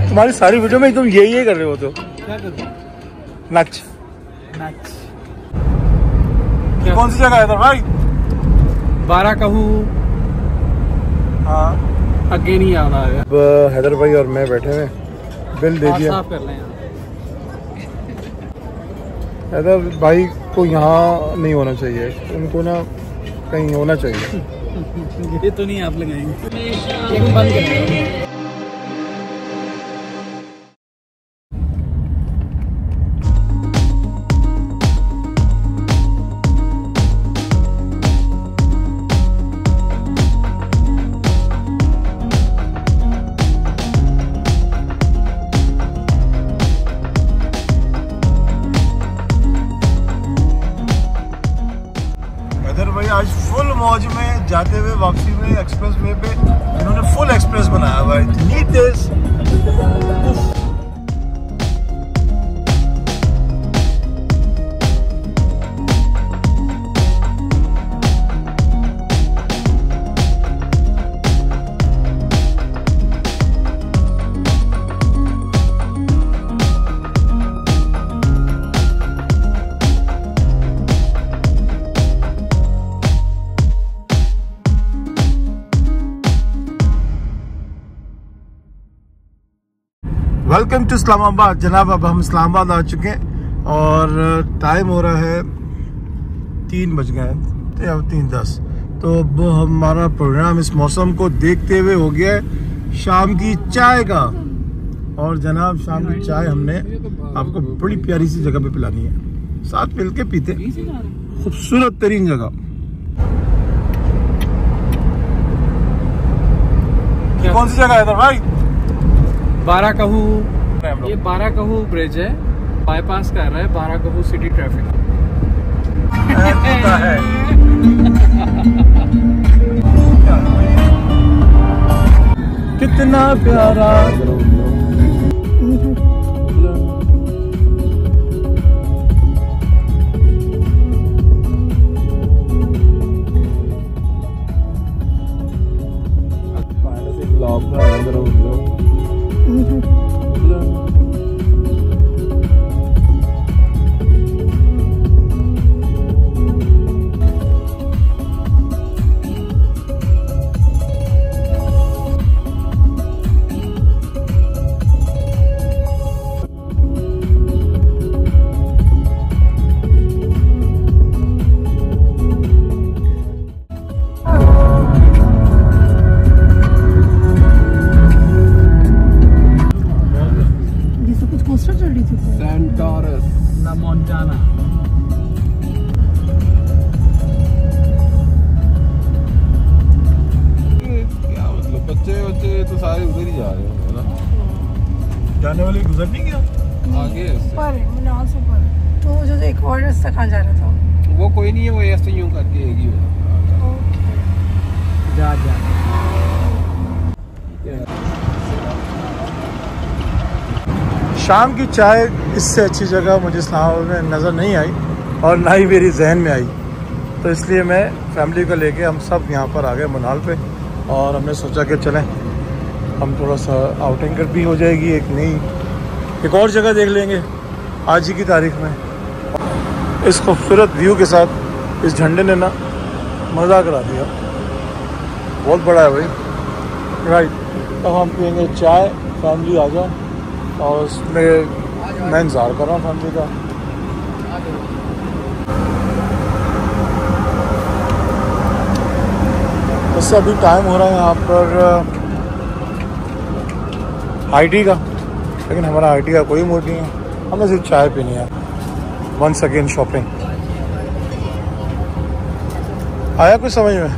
तुम्हारी सारी वीडियो में तुम यही कर रहे हो तो क्या कर रहे हो? नच नच। कौन सी जगह है इधर भाई? बारह कहूँ हाँ आगे नहीं याद आ गया। अब हैदर भाई और मैं बैठे हुए, बिल दे दिया। साफ कर लें यार। हैदर भाई को यहाँ नहीं होना चाहिए, उनको ना कहीं होना चाहिए। ये तो नहीं आप लगाएंगे, एक बंद कर। आज फुल मौज में जाते हुए वापसी में एक्सप्रेस वे पे इन्होंने फुल एक्सप्रेस बनाया हुआ है। Neat this. Welcome to Islamabad. जनाब अब हम इस्लामाबाद आ चुके हैं और टाइम हो रहा है 3 बज गए हैं, अब 3:10। तो अब हमारा प्रोग्राम इस मौसम को देखते हुए हो गया है शाम की चाय का। और जनाब शाम की चाय हमने आपको बड़ी प्यारी सी जगह पे पिलानी है, साथ मिल के पीते, खूबसूरत तरीन जगह। कौन सी जगह है इधर भाई? बारह कहूँ, ये बारह कहूँ ब्रिज है, बाईपास कर रहा है बारह कहूँ सिटी ट्रैफिक। कितना प्यारा मोंटाना। क्या मतलब बच्चे तो सारे उधर ही जा रहे हैं ना, जाने वाले गुजर नहीं गया आगे पर मीनार से पर तो जो एक और रास्ता कहाँ जा रहा था? वो कोई नहीं है, वो ऐसे यूं करके एक ही होगा। ओके जा शाम की चाय इससे अच्छी जगह मुझे इस्लामाबाद में नज़र नहीं आई और ना ही मेरी जहन में आई, तो इसलिए मैं फैमिली को लेके हम सब यहाँ पर आ गए मनाल पे। और हमने सोचा कि चलें हम थोड़ा सा आउटिंग कर भी हो जाएगी, एक और जगह देख लेंगे आज ही की तारीख में। इस खूबसूरत व्यू के साथ इस झंडे ने ना मज़ा करा दिया, बहुत बड़ा है भाई। राइट, अब हम पियेंगे चाय, फैमिली आ जाए, और उसमें मैं इंतज़ार कर रहा हूँ फैमिली का। इससे अभी टाइम हो रहा है यहाँ पर हाई टी का, लेकिन हमारा हाई टी का कोई मूड नहीं है, हमें सिर्फ चाय पीनी है। Once again shopping. आया कुछ समझ में?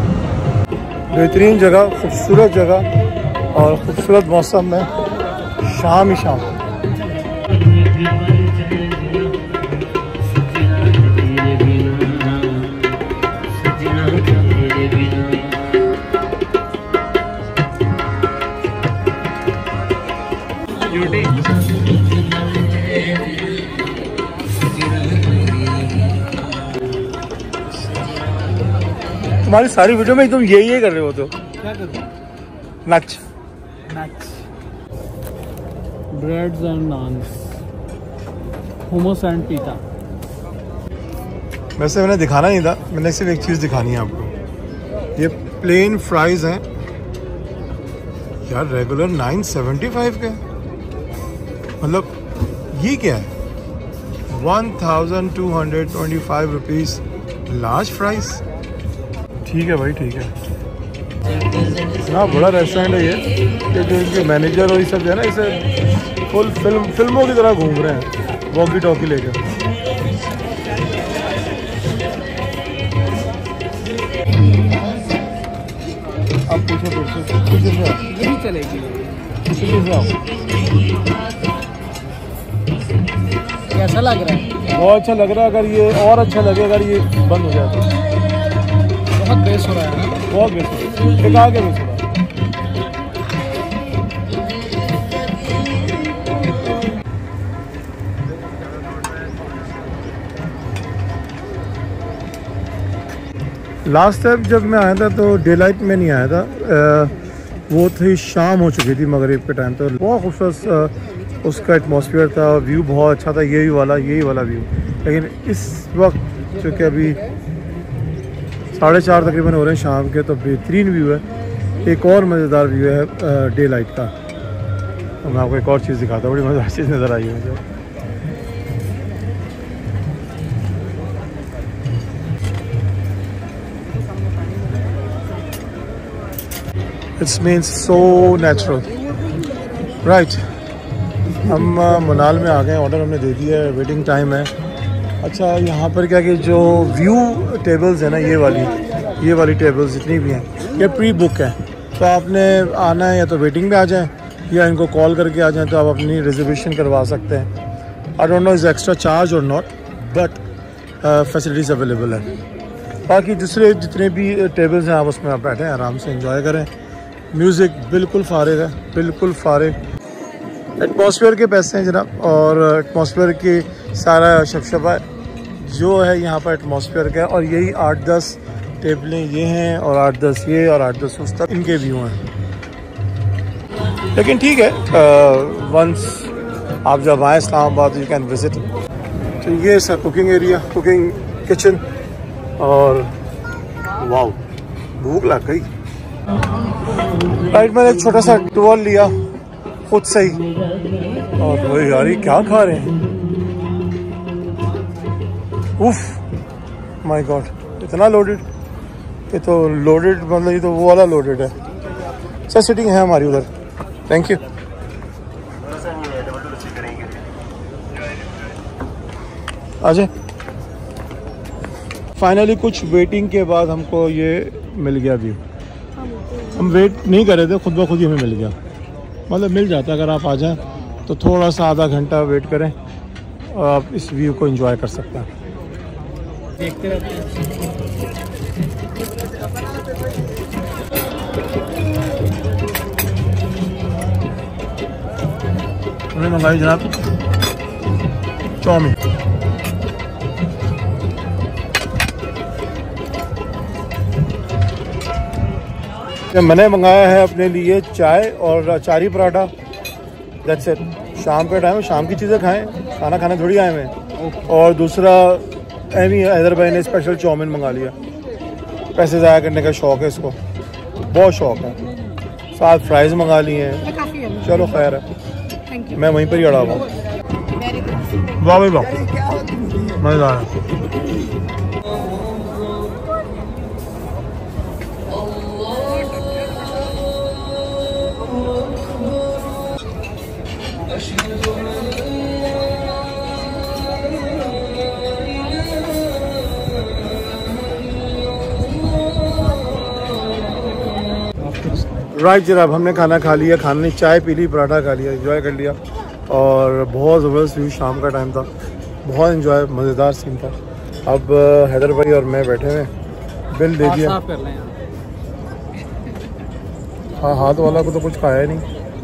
बेहतरीन जगह, खूबसूरत जगह और ख़ूबसूरत मौसम में शाम ही शाम। तुम्हारी सारी वीडियो में तुम यही कर रहे हो तो क्या करते हैं? नच breads and naans, hummus and pita. वैसे मैंने दिखाना नहीं था, मैंने सिर्फ एक चीज़ दिखानी है आपको। ये प्लेन फ्राइज हैं यार, रेगुलर 975 के, मतलब ये क्या है 1225 रुपीज़ लार्ज फ्राइज। ठीक है भाई, ठीक है। इतना बड़ा रेस्टोरेंट है ये कि जो इनके मैनेजर और ये सब जो है ना, इसे फुल फिल्मों की तरह घूम रहे हैं वॉकी टॉकी लेकर। अब पूछो यही चलेगी। कैसा लग रहा है? बहुत अच्छा लग रहा है। अगर ये और अच्छा लगे, अगर ये बंद हो जाए तो। बहुत बेस हो रहा है ना? बहुत बेस हो रहा है, टिका के बेस हो रहा है। लास्ट टाइम जब मैं आया था तो डे लाइट में नहीं आया था, वो थी शाम हो चुकी थी मगरिब के टाइम। तो बहुत खूबसूरत उसका एटमॉस्फेयर था, व्यू बहुत अच्छा था, यही वाला व्यू। लेकिन इस वक्त चूँकि अभी 4:30 तकरीबन हो रहे हैं शाम के, तो बेहतरीन व्यू है। एक और मज़ेदार व्यू है डे लाइट का। तो मैं आपको एक और चीज़ दिखाता हूँ, बड़ी मज़ेदार चीज़ नज़र आई है मुझे। It means so natural, right? हम मनाल में आ गए, ऑर्डर हमने दे दिया है, वेटिंग टाइम है। अच्छा, यहाँ पर क्या कि जो व्यू टेबल्स है ना, ये वाली टेबल्स जितनी भी हैं, ये प्री बुक है। तो आपने आना है या तो वेटिंग में आ जाएं या इनको कॉल करके आ जाएं, तो आप अपनी रिजर्वेशन करवा सकते हैं। I don't know is extra charge और नॉट, बट फैसिलिटीज़ अवेलेबल है। बाकी दूसरे जितने भी टेबल्स हैं, आप उसमें आप बैठें, आराम से इंजॉय करें। म्यूज़िक बिल्कुल फारिग है, बिल्कुल फारिग। एटमॉस्फेयर के पैसे हैं जनाब, और एटमॉस्फेयर की सारा शबशबा जो है यहाँ पर एटमॉस्फेयर का है। और यही 8-10 टेबलें ये हैं, और 8-10 ये, और 8-10 उस तक इनके व्यू हैं। लेकिन ठीक है, वंस आप जब आएँ इस्लामाबाद, यू कैन विज़िट। तो ये sir cooking area, cooking kitchen, और वाओ भूख लग गई। राइट, मैंने एक छोटा सा टूर लिया खुद से ही, और वो यार ये क्या खा रहे हैं, उफ माय गॉड, इतना लोडेड। ये तो लोडेड, मतलब ये तो वो वाला लोडेड है। सर सिटिंग है हमारी उधर, थैंक यू। आजे फाइनली कुछ वेटिंग के बाद हमको ये मिल गया व्यू। हम वेट नहीं कर रहे थे, खुद ब खुद ही हमें मिल गया। मतलब मिल जाता, अगर आप आ जाएं तो थोड़ा सा आधा घंटा वेट करें और आप इस व्यू को एंजॉय कर सकते हैं। देखते रहते हैं। हमने मंगाई जनाब चाउमीन। मैंने मंगाया है अपने लिए चाय और अचारी पराठा, दैट्स इट। शाम का टाइम, शाम की चीज़ें खाएं, खाना खाने थोड़ी आए हुए हैं। और दूसरा एमी हैदर भाई ने स्पेशल चाउमीन मंगा लिया। पैसे ज़ाया करने का शौक़ है इसको, बहुत शौक़ है। साथ फ्राइज़ मंगा लिए हैं। चलो खैर है, मैं वहीं पर ही अड़ा हुआ हूँ। वाह भाई वाह, मज़ेदार है। राइट जनाब, हमने खाना खा लिया, खाने चाय पी ली, पराठा खा लिया, एंजॉय कर लिया और बहुत ज़बरदस्त व्यू, शाम का टाइम था, बहुत एंजॉय, मज़ेदार सीन था। अब हैदर भाई और मैं बैठे हुए, बिल दे दिया। हाँ, हाथ वाला को तो कुछ खाया ही नहीं।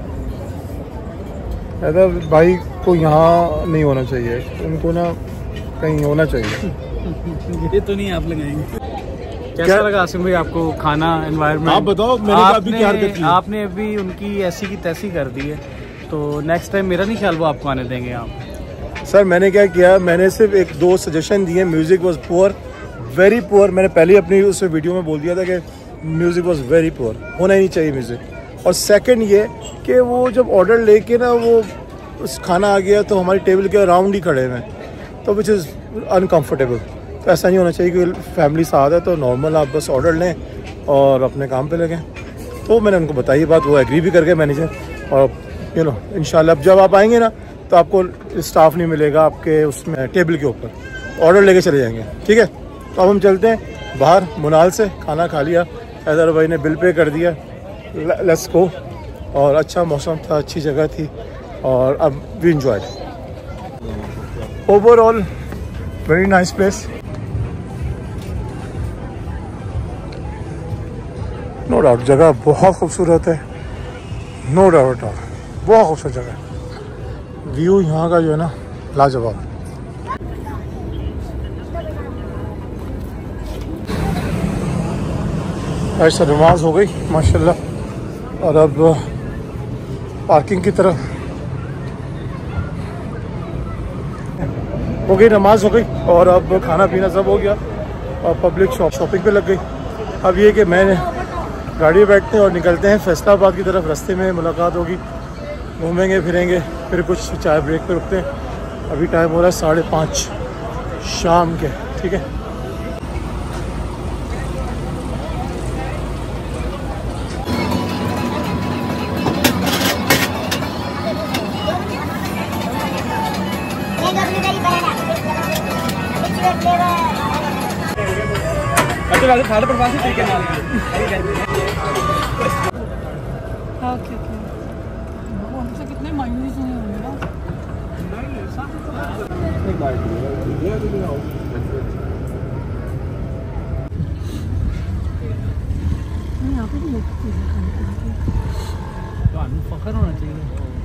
हैदर भाई को यहाँ नहीं होना चाहिए, उनको ना कहीं होना चाहिए। ये तो नहीं आप लगाएंगे। कैसा लगा आसिम भाई आपको खाना, एनवायरनमेंट? आप बताओ, मैंने अभी क्या हरकत की? आपने अभी उनकी ऐसी की तैसी कर दी है, तो नेक्स्ट टाइम मेरा नहीं ख्याल वो आपको आने देंगे आप। सर मैंने क्या किया, मैंने सिर्फ 1-2 सजेशन दिए। Music was poor, very poor. मैंने पहले अपनी उस वीडियो में बोल दिया था कि म्यूज़िक वॉज वेरी पुअर, होना ही नहीं चाहिए म्यूज़िक। और सेकंड ये कि वो जब ऑर्डर लेके ना वो उस खाना आ गया तो हमारी टेबल के अराउंड ही खड़े हुए, तो विच इज़ अनकम्फर्टेबल। तो ऐसा नहीं होना चाहिए कि फैमिली साथ है तो नॉर्मल आप बस ऑर्डर लें और अपने काम पे लगें। तो मैंने उनको बताई ये बात, वो एग्री भी करके मैनेजर। और इंशाल्लाह अब जब आप आएंगे ना तो आपको स्टाफ नहीं मिलेगा आपके उसमें टेबल के ऊपर, ऑर्डर लेके चले जाएंगे, ठीक है। तो अब हम चलते हैं बाहर मुनाल से, खाना खा लिया, हैदर भाई ने बिल पे कर दिया, लेट्स गो। और अच्छा मौसम था, अच्छी जगह थी और अब we enjoyed. Overall very nice place, no doubt. जगह बहुत खूबसूरत है, नो डाउट, बहुत खूबसूरत जगह है। व्यू यहाँ का जो है ना लाजवाब। ऐसा नमाज हो गई माशाल्लाह, और अब पार्किंग की तरफ हो गई, नमाज हो गई और अब खाना पीना सब हो गया और पब्लिक शॉपिंग पे लग गई। अब ये कि मैं गाड़ी बैठते हैं और निकलते हैं फैसलाबाद की तरफ। रास्ते में मुलाकात होगी, घूमेंगे फिरेंगे, फिर कुछ चाय ब्रेक पे रुकते हैं। अभी टाइम हो रहा है 5:30 शाम के, ठीक है। कितने मायूस हुए होंगे ना। यहाँ पे भी लोग चीज़ें खाने के लिए फखर होना चाहिए।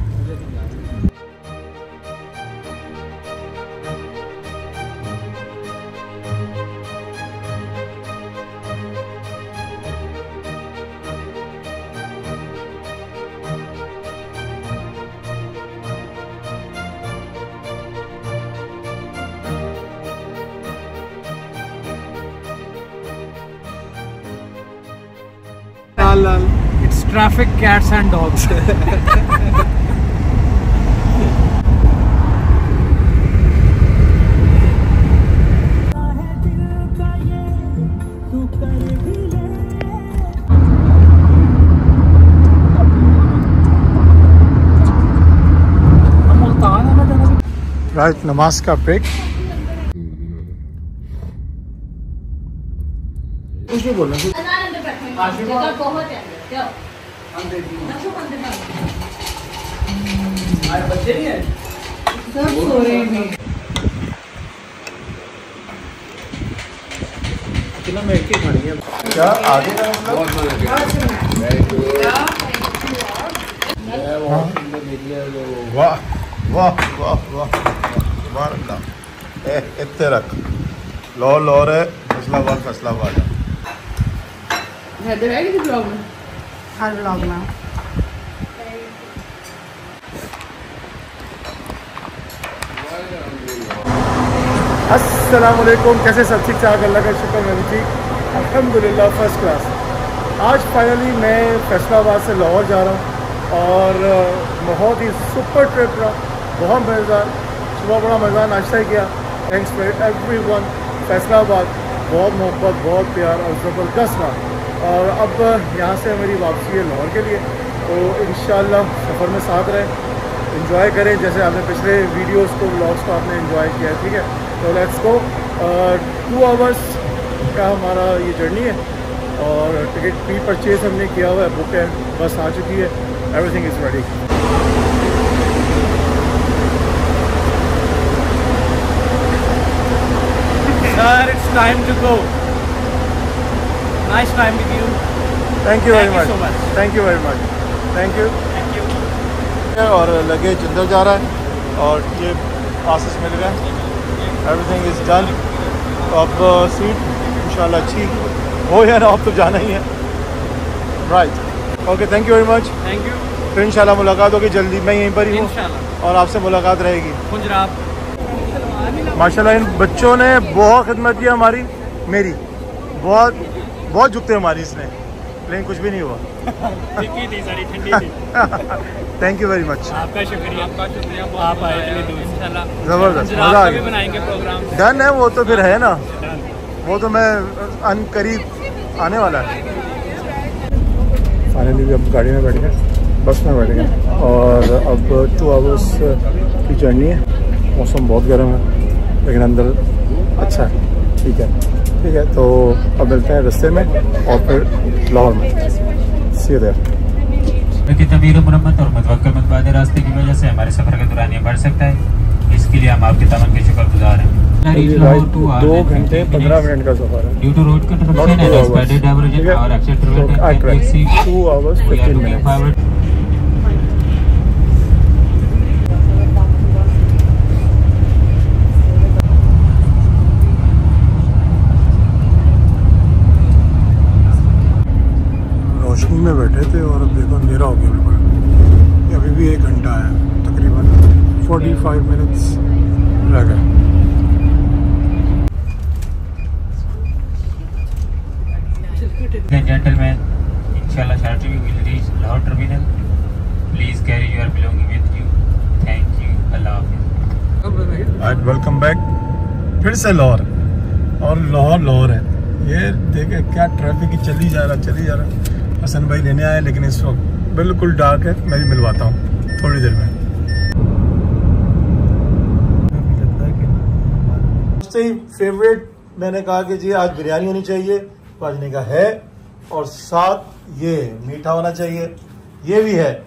It's traffic, cats and dogs. Right, नमाज का ब्रेक। कुछ बोलना बच्चे नहीं है, सब सो रहे हैं। कितना मैं एक ही खानी है क्या आगे का वाह वाह वाह वाह वाह, इतने रख लो रे फैसलाबाद हैदर है किसी ब्लॉग में, हर ब्लॉग में। अस्सलाम वालेकुम, कैसे सब ठीक ठाक? अल्लाह का शुक्र, मैं भी ठीक, अल्हम्दुलिल्लाह, फर्स्ट क्लास। आज फाइनली मैं फैसलाबाद से लाहौर जा रहा हूँ और बहुत ही सुपर ट्रिप रहा, बहुत मज़ेदार। सुबह बड़ा मज़ा, नाश्ता किया, थैंक्स फॉर एवरीवन। फैसलाबाद बहुत मोहब्बत, बहुत प्यार और ज़बरदस्त रहा। और अब यहाँ से मेरी वापसी है लाहौर के लिए, तो इंशाल्लाह सफ़र में साथ रहें, एंजॉय करें जैसे आपने पिछले वीडियोस को, व्लॉग्स को आपने एंजॉय किया है, ठीक है। तो लेट्स गो। 2 आवर्स का हमारा ये जर्नी है और टिकट प्री परचेज हमने किया हुआ है, बुक है, बस आ चुकी है, everything is ready. Sir, it's time to go. Nice time with you. Thank you very much, so much. Thank you very much, thank you. Thank you. और लगेज अंदर जा रहा है और ये पासेस मिल गए, एवरीथिंग इज़ डन। तो अब सीट इंशाल्लाह अच्छी हो या ना, अब तो जाना ही है, right. Okay, thank you very much. Thank you. फिर इंशाल्लाह मुलाकात होगी जल्दी, मैं यहीं पर ही हूँ Inshallah. और आपसे मुलाकात रहेगी। गुजरात। माशाल्लाह इन बच्चों ने बहुत खिदमत की हमारी, मेरी बहुत झुकते हमारी इसने, लेकिन कुछ भी नहीं हुआ। थी सारी ठंडी थी। Thank you very much. आपका शुक्रिया, आप आए इतनी दूर। इंशाल्लाह ज़बरदस्त, गुजरात मज़ा आ का भी गया। बनाएंगे प्रोग्राम। डन है वो तो, फिर है ना, वो तो मैं अन करीब आने वाला है। फाइनली भी अब गाड़ी में बैठ गए, बस में बैठ गए और अब 2 आवर्स की जर्नी है। मौसम बहुत गर्म है लेकिन अंदर अच्छा है, ठीक है। तो अब मिलते हैं रास्ते में और फिर लाहौर में। See you there. कि तमीर मुरम्मत और मुतवक्किल मतबाद रास्ते की वजह से हमारे सफ़र का दौरान ये बढ़ सकता है, इसके लिए हम आपके तमाम के शुक्रगुजार हैं। 2 घंटे 15 मिनट का सफ़र है। Due to road construction and expanded diversion और एक्सेस ट्रैवल 2 आवर्स 15 मिनट। रोशनी में बैठे थे और अब देखो अंधेरा हो गया बिल्कुल। अभी भी 1 घंटा है, तकरीबन 45 मिनट्स रह गए। Gentlemen, inshallah shortly we will reach Lahore terminal. Please carry your belongings with you. Thank you. Allah Hafiz. आज वेलकम बैक फिर से लाहौर, और लाहौर है। ये देखे क्या ट्रैफिक ही चली जा रहा। हसन भाई लेने आए लेकिन इस वक्त बिल्कुल डार्क है, मैं भी मिलवाता हूँ थोड़ी देर में। सबसे फेवरेट मैंने कहा कि जी आज बिरयानी होनी चाहिए, तो आज ने कहा है, और साथ ये मीठा होना चाहिए, ये भी है।